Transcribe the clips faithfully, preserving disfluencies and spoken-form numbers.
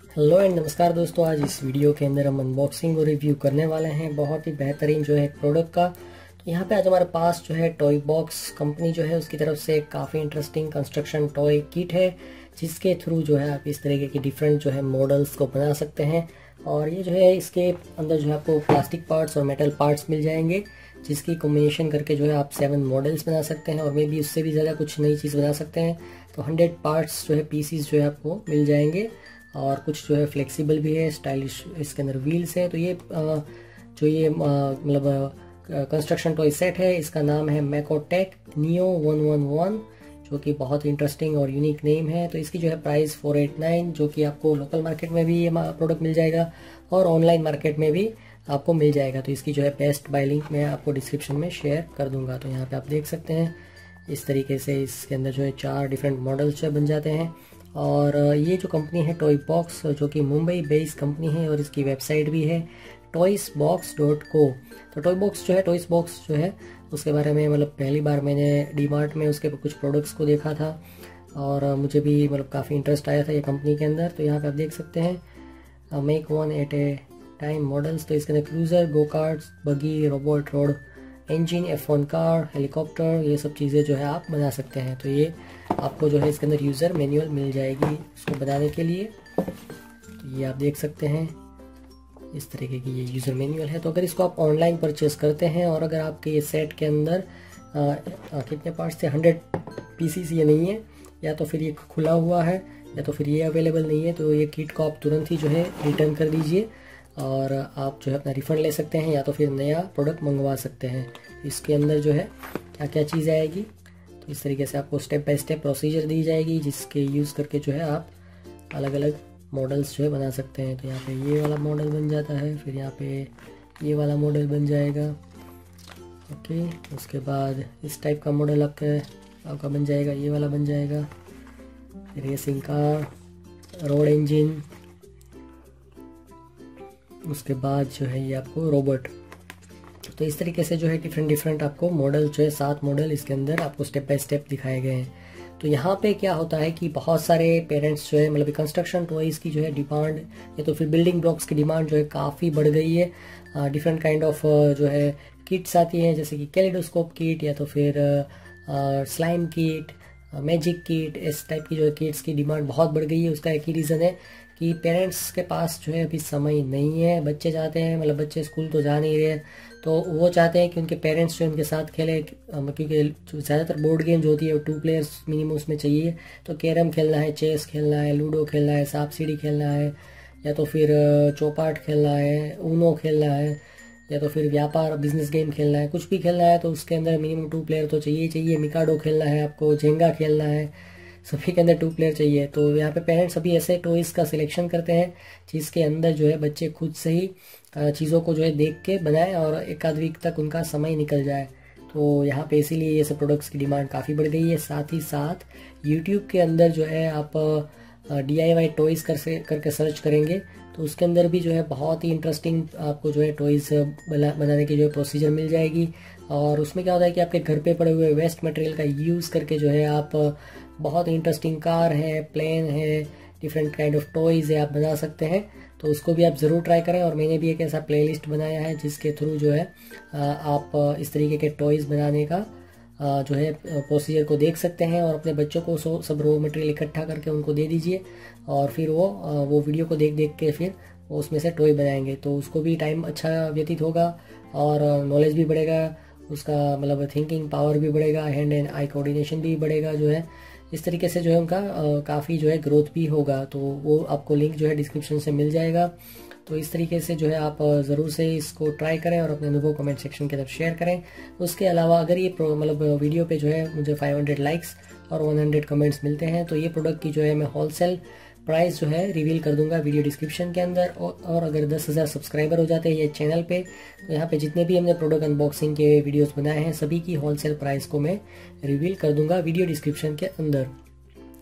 Hello and नमस्कार दोस्तों। आज इस वीडियो के अंदर हम अनबॉक्सिंग और रिव्यू करने वाले हैं बहुत ही बेहतरीन जो है प्रोडक्ट का। तो यहाँ पे आज हमारे पास जो है टॉय बॉक्स कंपनी जो है उसकी तरफ से काफ़ी इंटरेस्टिंग कंस्ट्रक्शन टॉय किट है, जिसके थ्रू जो है आप इस तरीके के डिफरेंट जो है मॉडल्स को बना सकते हैं। और ये जो है इसके अंदर जो है आपको प्लास्टिक पार्ट्स और मेटल पार्ट्स मिल जाएंगे, जिसकी कॉम्बिनेशन करके जो है आप सेवन मॉडल्स बना सकते हैं और मे बी उससे भी ज़्यादा कुछ नई चीज़ बना सकते हैं। तो हंड्रेड पार्ट्स जो है पीसीस जो है आपको मिल जाएंगे और कुछ जो है फ्लेक्सिबल भी है, स्टाइलिश इसके अंदर व्हील्स है। तो ये जो ये मतलब कंस्ट्रक्शन टॉय सेट है, इसका नाम है मैकोटेक नियो वन वन वन, जो कि बहुत इंटरेस्टिंग और यूनिक नेम है। तो इसकी जो है प्राइस फोर एट नाइन, जो कि आपको लोकल मार्केट में भी ये प्रोडक्ट मिल जाएगा और ऑनलाइन मार्केट में भी आपको मिल जाएगा। तो इसकी जो है बेस्ट बाय लिंक मैं आपको डिस्क्रिप्शन में शेयर कर दूंगा। तो यहाँ पे आप देख सकते हैं इस तरीके से इसके अंदर जो है चार डिफरेंट मॉडल्स बन जाते हैं। और ये जो कंपनी है टॉय बॉक्स, जो कि मुंबई बेस्ड कंपनी है और इसकी वेबसाइट भी है टॉयस बॉक्स डॉट को। तो टॉय बॉक्स जो है टॉयस बॉक्स जो है उसके बारे में मतलब पहली बार मैंने डी मार्ट में उसके कुछ प्रोडक्ट्स को देखा था और मुझे भी मतलब काफ़ी इंटरेस्ट आया था ये कंपनी के अंदर। तो यहाँ पे आप देख सकते हैं make one at a time models. तो इसके अंदर cruiser, go karts, buggy, robot, road engine, F one car, helicopter, ये सब चीज़ें जो है आप बना सकते हैं। तो ये आपको जो है इसके अंदर यूज़र मैनुअल मिल जाएगी इसको बनाने के लिए। तो ये आप देख सकते हैं इस तरीके की ये यूज़र मैनुअल है। तो अगर इसको आप ऑनलाइन परचेस करते हैं और अगर आपके ये सेट के अंदर आ, आ, कितने पार्ट्स थे, हंड्रेड पीसीस ये नहीं है, या तो फिर ये खुला हुआ है या तो फिर ये अवेलेबल नहीं है, तो ये किट को आप तुरंत ही जो है रिटर्न कर दीजिए और आप जो है अपना रिफ़ंड ले सकते हैं या तो फिर नया प्रोडक्ट मंगवा सकते हैं। इसके अंदर जो है क्या क्या चीज़ आएगी, तो इस तरीके से आपको स्टेप बाय स्टेप प्रोसीजर दी जाएगी, जिसके यूज़ करके जो है आप अलग अलग मॉडल्स जो है बना सकते हैं। तो यहाँ पे ये वाला मॉडल बन जाता है, फिर यहाँ पे ये वाला मॉडल बन जाएगा। ओके, उसके बाद इस टाइप का मॉडल आपका आपका बन जाएगा, ये वाला बन जाएगा, रेसिंग कार, रोड इंजन, उसके बाद जो है ये आपको रोबोट। तो इस तरीके से जो है डिफरेंट डिफरेंट आपको मॉडल जो है सात मॉडल इसके अंदर आपको स्टेप बाय स्टेप दिखाए गए हैं। तो यहाँ पे क्या होता है कि बहुत सारे पेरेंट्स जो है मतलब कंस्ट्रक्शन टॉयज की जो है डिमांड या तो फिर बिल्डिंग ब्लॉक्स की डिमांड जो है काफ़ी बढ़ गई है। डिफरेंट काइंड ऑफ जो है किट्स आती हैं, जैसे कि कैलेडोस्कोप किट या तो फिर स्लाइम किट, मैजिक किट, इस टाइप की जो है किट्स की डिमांड बहुत बढ़ गई है। उसका एक ही रीज़न है कि पेरेंट्स के पास जो है अभी समय नहीं है। बच्चे चाहते हैं, मतलब बच्चे स्कूल तो जा नहीं रहे, तो वो चाहते हैं कि उनके पेरेंट्स जो उनके साथ खेले, क्योंकि ज़्यादातर बोर्ड गेम जो होती है वो टू प्लेयर्स मिनिमम उसमें चाहिए। तो कैरम खेलना है, चेस खेलना है, लूडो खेलना है, सांप सीढ़ी खेलना है, या तो फिर चौपाट खेलना है, ऊनो खेलना है, या तो फिर व्यापार बिजनेस गेम खेलना है, कुछ भी खेलना है तो उसके अंदर मिनिमम टू प्लेयर तो चाहिए ही चाहिए। मिकाडो खेलना है आपको, जेंगा खेलना है, सभी के अंदर टू प्लेयर चाहिए। तो यहाँ पे पेरेंट्स अभी ऐसे टॉयज़ का सिलेक्शन करते हैं जिसके अंदर जो है बच्चे खुद से ही चीज़ों को जो है देख के बनाएं और एक आध वीक तक उनका समय निकल जाए। तो यहाँ पे इसीलिए ये सब प्रोडक्ट्स की डिमांड काफ़ी बढ़ गई है। साथ ही साथ यूट्यूब के अंदर जो है आप डी आई वाई टॉयज़ कर से करके सर्च करेंगे तो उसके अंदर भी जो है बहुत ही इंटरेस्टिंग आपको जो है टॉयज़ बना बनाने की जो है प्रोसीजर मिल जाएगी। और उसमें क्या होता है कि आपके घर पे पड़े हुए वेस्ट मटेरियल का यूज़ करके जो है आप बहुत इंटरेस्टिंग कार है, प्लेन है, डिफरेंट काइंड ऑफ टॉयज़ है आप बना सकते हैं। तो उसको भी आप ज़रूर ट्राई करें। और मैंने भी एक ऐसा प्लेलिस्ट बनाया है जिसके थ्रू जो है आप इस तरीके के टॉयज़ बनाने का जो है प्रोसीजर को देख सकते हैं और अपने बच्चों को सब रॉ मटेरियल इकट्ठा करके उनको दे दीजिए और फिर वो वो वीडियो को देख देख के फिर वो उसमें से टॉय बनाएंगे। तो उसको भी टाइम अच्छा व्यतीत होगा और नॉलेज भी बढ़ेगा, उसका मतलब थिंकिंग पावर भी बढ़ेगा, हैंड एंड आई कोऑर्डिनेशन भी बढ़ेगा जो है। इस तरीके से जो है उनका काफ़ी जो है ग्रोथ भी होगा। तो वो आपको लिंक जो है डिस्क्रिप्शन से मिल जाएगा। तो इस तरीके से जो है आप ज़रूर से इसको ट्राई करें और अपने अनुभव कमेंट सेक्शन की तरफ शेयर करें। उसके अलावा अगर ये मतलब वीडियो पे जो है मुझे फाइव हंड्रेड लाइक्स और वन हंड्रेड कमेंट्स मिलते हैं तो ये प्रोडक्ट की जो है मैं होलसेल प्राइस जो है रिवील कर दूंगा वीडियो डिस्क्रिप्शन के अंदर। और, और अगर दस हज़ार सब्सक्राइबर हो जाते हैं ये चैनल पे तो यहाँ पे जितने भी हमने प्रोडक्ट अनबॉक्सिंग के वीडियोस बनाए हैं सभी की होलसेल प्राइस को मैं रिवील कर दूंगा वीडियो डिस्क्रिप्शन के अंदर।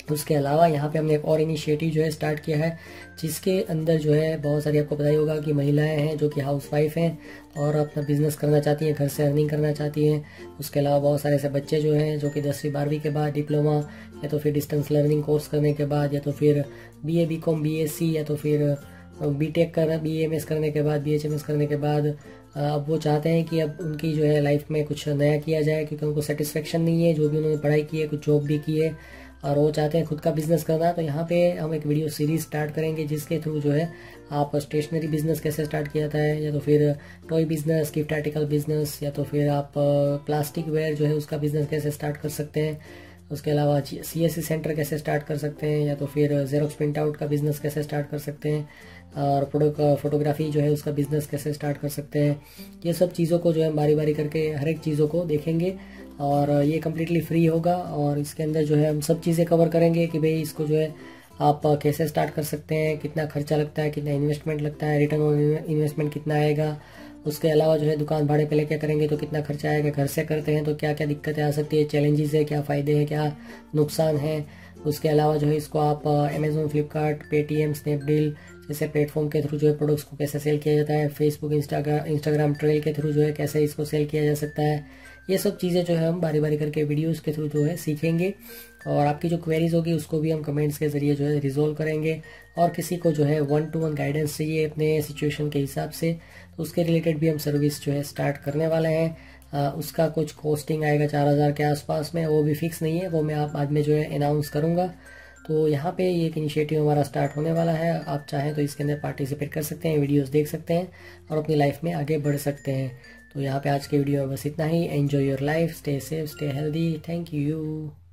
उसके अलावा यहाँ पे हमने एक और इनिशिएटिव जो है स्टार्ट किया है, जिसके अंदर जो है बहुत सारी, आपको पता ही होगा कि महिलाएं हैं जो कि हाउस वाइफ हैं और अपना बिजनेस करना चाहती हैं, घर से अर्निंग करना चाहती हैं। उसके अलावा बहुत सारे ऐसे बच्चे जो हैं जो कि दसवीं बारहवीं के बाद डिप्लोमा या तो फिर डिस्टेंस लर्निंग कोर्स करने के बाद या तो फिर B A B com B S C या तो फिर बी टेक कर बी एम एस करने के बाद बी एच एम एस करने के बाद अब वो चाहते हैं कि अब उनकी जो है लाइफ में कुछ नया किया जाए, क्योंकि उनको सेटिस्फेक्शन नहीं है जो भी उन्होंने पढ़ाई की है, कुछ जॉब भी की है और वो चाहते हैं खुद का बिजनेस करना। तो यहाँ पे हम एक वीडियो सीरीज स्टार्ट करेंगे जिसके थ्रू जो है आप स्टेशनरी बिजनेस कैसे स्टार्ट किया जाता है, या तो फिर toy business, gift article business, या तो फिर आप प्लास्टिक वेयर जो है उसका बिजनेस कैसे स्टार्ट कर सकते हैं। उसके अलावा सी एस सी सेंटर कैसे स्टार्ट कर सकते हैं, या तो फिर जेरोक्स प्रिंट आउट का बिजनेस कैसे स्टार्ट कर सकते हैं, और फोटोग्राफी जो है उसका बिजनेस कैसे स्टार्ट कर सकते हैं। ये सब चीज़ों को जो है बारी बारी करके हर एक चीज़ों को देखेंगे और ये कम्प्लीटली फ्री होगा। और इसके अंदर जो है हम सब चीज़ें कवर करेंगे कि भाई इसको जो है आप कैसे स्टार्ट कर सकते हैं, कितना खर्चा लगता है, कितना इन्वेस्टमेंट लगता है, रिटर्न ऑन इन्वेस्टमेंट कितना आएगा। उसके अलावा जो है दुकान भाड़े पे लेके करेंगे तो कितना खर्चा आएगा, घर से करते हैं तो क्या क्या दिक्कतें आ सकती है, चैलेंजेस है, क्या फ़ायदे हैं, क्या नुकसान है। उसके अलावा जो है इसको आप अमेजोन, फ्लिपकार्ट, पेटीएम, स्नैपडील जैसे प्लेटफॉर्म के थ्रू जो है प्रोडक्ट्स को कैसे सेल किया जाता है, फेसबुक, इंस्टाग्राम इंस्टाग्राम ट्रेल के थ्रू जो है कैसे इसको सेल किया जा सकता है। ये सब चीज़ें जो है हम बारी बारी करके वीडियोस के थ्रू जो है सीखेंगे और आपकी जो क्वेरीज होगी उसको भी हम कमेंट्स के जरिए जो है रिजोल्व करेंगे। और किसी को जो है वन टू वन गाइडेंस चाहिए अपने सिचुएशन के हिसाब से, तो उसके रिलेटेड भी हम सर्विस जो है स्टार्ट करने वाले हैं। आ, उसका कुछ कॉस्टिंग आएगा चार हज़ार के आसपास में, वो भी फिक्स नहीं है, वो मैं आप बाद में जो है अनाउंस करूँगा। तो यहाँ पे ये एक इनिशिएटिव हमारा स्टार्ट होने वाला है, आप चाहें तो इसके अंदर पार्टिसिपेट कर सकते हैं, वीडियोस देख सकते हैं और अपनी लाइफ में आगे बढ़ सकते हैं। तो यहाँ पे आज के वीडियो में बस इतना ही। Enjoy your life, stay safe, stay healthy, thank you.